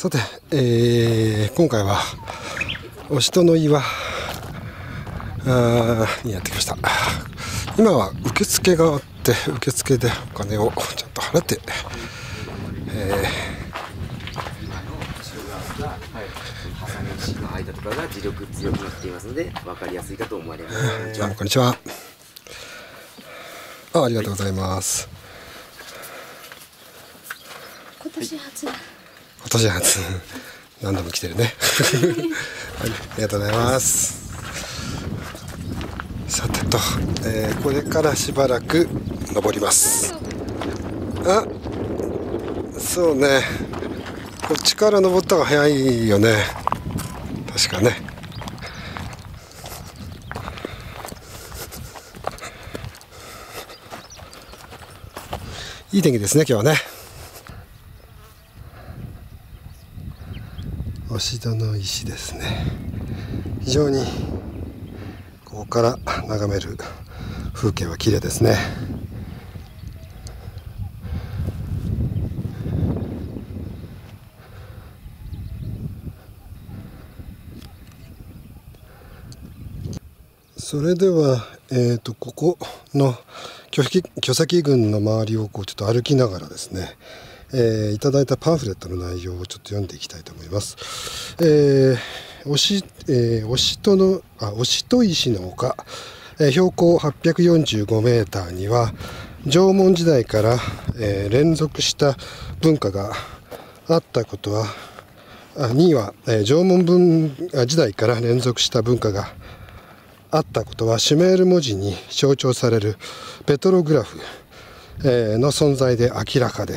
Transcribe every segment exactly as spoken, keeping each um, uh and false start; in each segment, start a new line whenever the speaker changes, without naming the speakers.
さて、えー、今回はお人の岩にやってきました。今は受付があって、受付でお金をちゃんと払って、え
ー、の間とかが磁力強くなっていますので分かりやすいかと思われます。こんにちは。
こんにちは。あ、ありがとうございます。
今年初だ。
今年初。何度も来てるね。はい、ありがとうございます。さてと、えー、これからしばらく登ります。あ、そうね。こっちから登った方が早いよね。確かね。いい天気ですね、今日はね。押戸の石ですね。非常にここから眺める風景は綺麗ですね。それでは、えーと、ここの巨石、巨石群の周りをこうちょっと歩きながらですね、えー、いただいたパンフレットの内容をちょっと読んでいきたいと思います。えー、おし、えー、おしとの、あ、おしと石の丘、えー、標高はっぴゃくよんじゅうごメーターには、縄文時代から、えー、連続した文化があったことは、あには、えー、縄文文時代から連続した文化があったことは、シュメール文字に象徴されるペトログラフの存在で明らかです。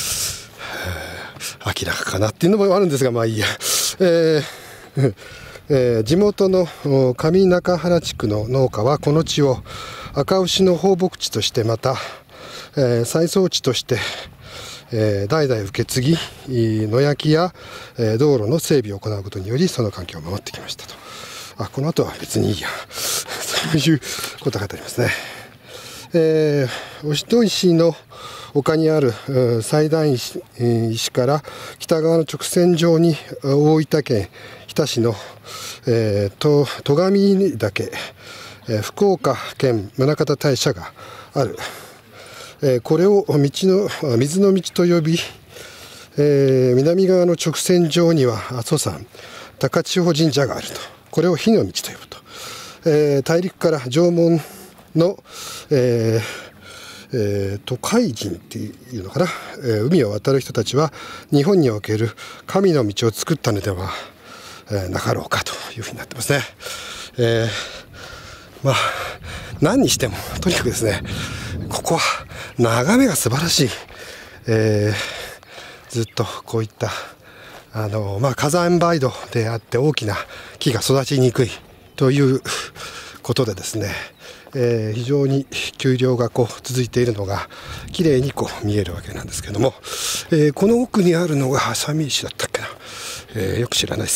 明らかかなっていうのもあるんですが、まあいいや。えーえー、地元の上中原地区の農家はこの地を赤牛の放牧地として、また、えー、栽草地として、えー、代々受け継ぎ野焼きや、えー、道路の整備を行うことによりその環境を守ってきましたと。あ、この後は別にいいや。そういうことが書いてありますね。えー、おしと石の丘にある祭壇石、石から北側の直線上に大分県日田市の、えー、と戸上岳、えー、福岡県宗像大社がある。えー、これを道の水の道と呼び、えー、南側の直線上には阿蘇山高千穂神社があると。これを火の道と呼ぶと。えー、大陸から縄文の、えーえー、都会人っていうのかな、えー、海を渡る人たちは日本における神の道を作ったのでは、えー、なかろうかというふうになってますね。えー、まあ何にしてもとにかくですね、ここは眺めが素晴らしい。えー、ずっとこういったあの、まあ、火山灰土であって大きな木が育ちにくいということでですね、えー、非常に丘陵がこう続いているのが綺麗にこう見えるわけなんですけども、えー、この奥にあるのがハサミ石だったっけな、えー、よく知らないです、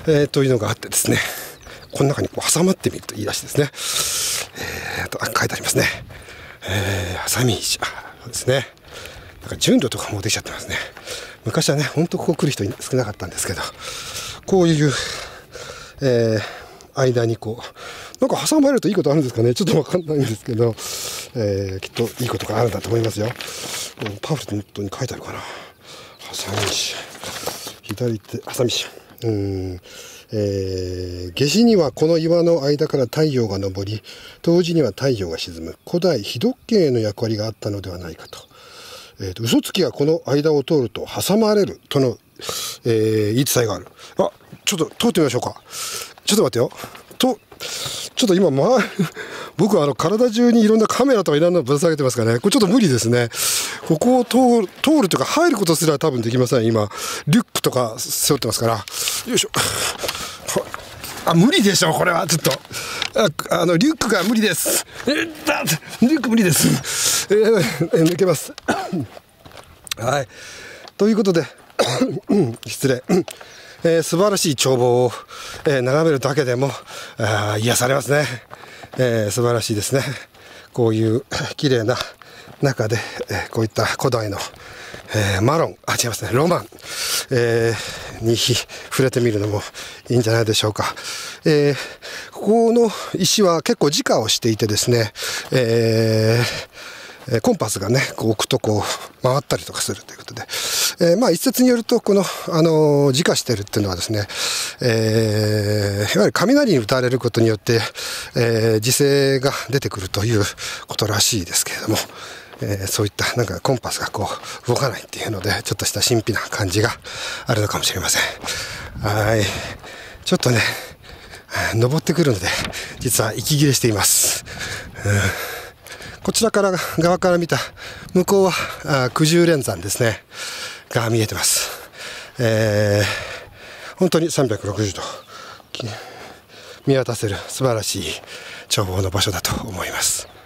えー、というのがあってですね、この中にこう挟まってみるといいらしいですね。えー、あと書いてありますね。えー、ハサミ石、あ、そうですね。なんか純度とかもできちゃってますね。昔はね、ほんとここ来る人少なかったんですけど、こういう、えー、間にこうなんか挟まれるといいことあるんですかね、ちょっとわかんないんですけど、えー、きっといいことがあるんだと思いますよ。パンフレットに書いてあるかな。ハサミ石、左手ハサミ石、うーん、えー、夏至にはこの岩の間から太陽が昇り、冬至には太陽が沈む古代日時計の役割があったのではないかと。えーと、嘘つきがこの間を通ると挟まれるとの、えー、言い伝えがある。あ、ちょっと通ってみましょうか。ちょっと待ってよ。と、ちょっと今、まあ、僕はあの体中にいろんなカメラとかいろんなのぶら下げてますからね、これちょっと無理ですね。ここを通る、通るというか入ることすら多分できません。今、リュックとか背負ってますから。よいしょ。あ、無理でしょ、これは。ちょっと。あ、あの、リュックが無理です。えだリュック無理です。えー、抜けます。はい。ということで、失礼。えー、素晴らしい眺望を、えー、眺めるだけでもあ癒されますね。えー、素晴らしいですね。こういう綺麗な中で、えー、こういった古代の、えー、マロン、あ、違いますね、ロマン、 えー、に触れてみるのもいいんじゃないでしょうか。えー、ここの石は結構直をしていてですね、えー、コンパスがねこう置くとこう回ったりとかするということで、えー、まあ一説によるとこの、あのー、直してるっていうのはですね、えー、いわゆる雷に打たれることによって、えー、時勢が出てくるということらしいですけれども、えー、そういったなんかコンパスがこう動かないっていうのでちょっとした神秘な感じがあるのかもしれません。はい、ちょっとね登ってくるので実は息切れしています。うん、こちらから側から見た向こうは九十連山ですねが見えてます。えー、本当にさんびゃくろくじゅうど見渡せる素晴らしい眺望の場所だと思います。